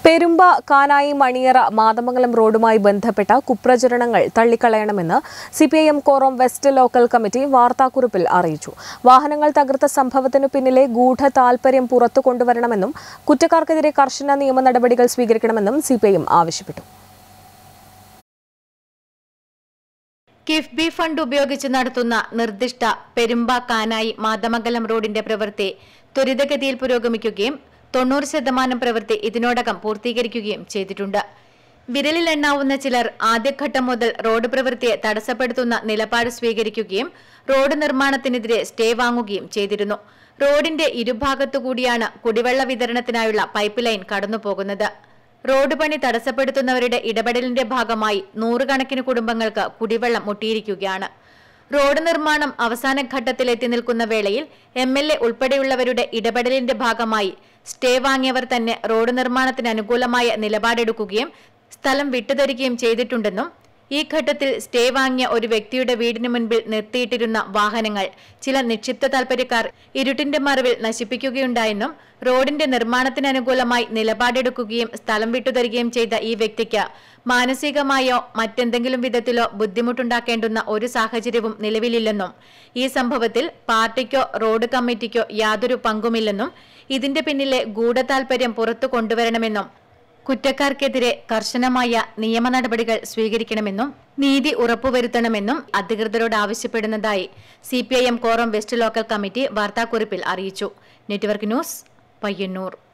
പെരുമ്പ കാനായി മണിയറ മാതമംഗലം റോഡുമായി ബന്ധപ്പെട്ട കുപ്രചരണങ്ങൾ തള്ളിക്കളയണമെന്ന് CPIM Koram west local committee വാർത്താക്കുറിപ്പിൽ അറിയിച്ചു. വാഹനങ്ങൾ തകർത്ത സംഭവത്തിനു പിന്നിലെ ഗൂഢ താൽപര്യം പുറത്തു കൊണ്ടുവരണമെന്നും കുറ്റക്കാർക്കെതിരെ കർശന നിയമ നടപടികൾ സ്വീകരിക്കണമെന്നും സിപിഐഎം ആവശ്യപ്പെട്ടു. കിഫ്ബി ഫണ്ട് ഉപയോഗിച്ച് നടത്തുന്ന നിർദ്ദിഷ്ട പെരുമ്പ കാനായി മാതമംഗലം റോഡിന്റെ പ്രവൃത്തി ത്വരിതഗതിയിൽ പുരോഗമിക്കുകയും 90% പ്രവൃത്തി ഇതിനോടകം പൂർത്തീകരിക്കുകയും ചെയ്തിട്ടുണ്ട്. വിരലിൽ എണ്ണാവുന്ന ചിലർ ആദ്യഘട്ടം മുതൽ റോഡ് പ്രവൃത്തിയെ തടസ്സപ്പെടുത്തുന്ന നിലപാട് സ്വീകരിക്കുകയും റോഡ് നിർമ്മാണത്തിനെതിരെ സ്റ്റേ വാങ്ങുകയും ചെയ്തിരുന്നു. റോഡിന്റെ ഇരുഭാഗത്തുകൂടിയാണ് കുടിവെള്ള വിതരണത്തിനായുള്ള പൈപ്പ് ലൈൻ കടന്നുപോകുന്നത്. റോഡ് പണി തടസ്സപ്പെടുത്തുന്നവരുടെ ഇടപെടലിന്റെ ഭാഗമായി നൂറുകണക്കിന് കുടുംബങ്ങൾക്ക് കുടിവെള്ളം മുട്ടിയിരിക്കുകയാണ്. റോഡ് നിർമ്മാണം അവസാന ഘട്ടത്തിലെത്തി നിൽക്കുന്ന വേളയിൽ MLA ഉൾപ്പെടെയുള്ളവരുടെ ഇടപെടലിന്റെ ഭാഗമായി സ്റ്റേ വാങ്ങിയവർ തന്നെ റോഡ് നിർമ്മാണത്തിന് അനുകൂലമായ നിലപാടെടുക്കുകയും സ്ഥലം വിട്ടുതരികയും ചെയ്തിട്ടുണ്ടെന്നും ഈ ഘട്ടത്തിൽ സ്റ്റേ വാങ്ങിയ ഒരു വ്യക്തിയുടെ വീടിന് മുൻപിൽ നിർത്തിയിട്ടിരുന്ന വാഹനങ്ങൾ ചില നിക്ഷിപ്ത താൽപര്യക്കാർ ഇരുട്ടിന്റെ മറവിൽ നശിപ്പിക്കുകയുണ്ടായെന്നും റോഡിന്റെ നിർമ്മാണത്തിന് അനുകൂലമായി നിലപാടെടുക്കുകയും സ്ഥലം വിട്ടുതരികയും ചെയ്ത ഈ വ്യക്തിക്ക് മാനസികമായോ മറ്റെന്തെങ്കിലും വിധത്തിലോ ബുദ്ധിമുട്ടുണ്ടാക്കേണ്ടുന്ന ഒരു സാഹചര്യവും നിലവിലില്ലെന്നും ഈ സംഭവത്തിൽ പാർട്ടിക്കോ റോഡ് കമ്മിറ്റിക്കോ യാതൊരു പങ്കുമില്ലെന്നും ഇതിന്റെ പിന്നിലെ ഗൂഢതാൽപര്യം പുറത്തു കൊണ്ടുവരണമെന്നും കുറ്റക്കാർക്കെതിരെ കർശനമായ നിയമ നടപടികൾ സ്വീകരിക്കണമെന്നും നീതി ഉറപ്പുവരുത്തണമെന്നും അധികൃതരോട് ആവശ്യപ്പെടുന്നതായി CPIM Koram west local committee വാർത്താക്കുറിപ്പിൽ അറിയിച്ചു. Network news, Payyanur.